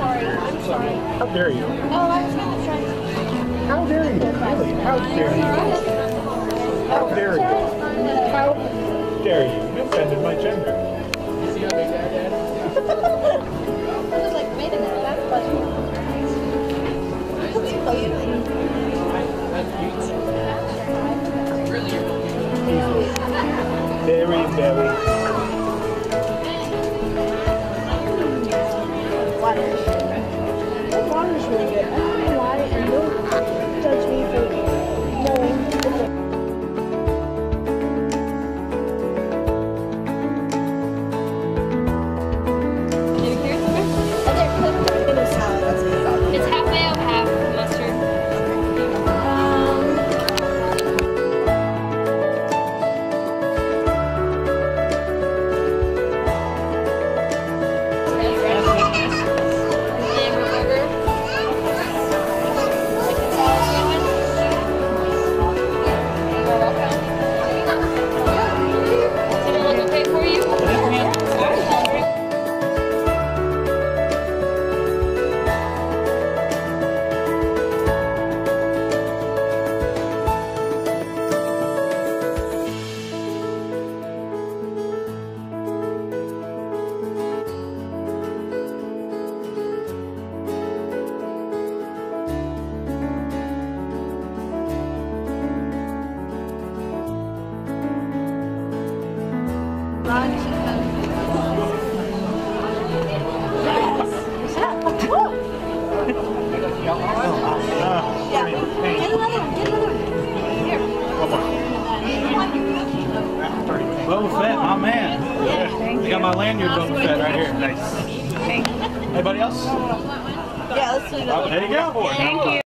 sorry. I'm sorry. How dare you? Oh, I was going to try. How dare you? Really? How dare you? How dare you? How dare you? You offended my gender. I was like, wait a minute, that's funny. Very, very. The water's really good. I don't know why, and don't judge me for knowing the difference. It's half mayo, half mustard. Boba Fett, my man. I got my lanyard Boba Fett right here. Nice. Anybody else? Yeah, let's do that. There you go. Thank you.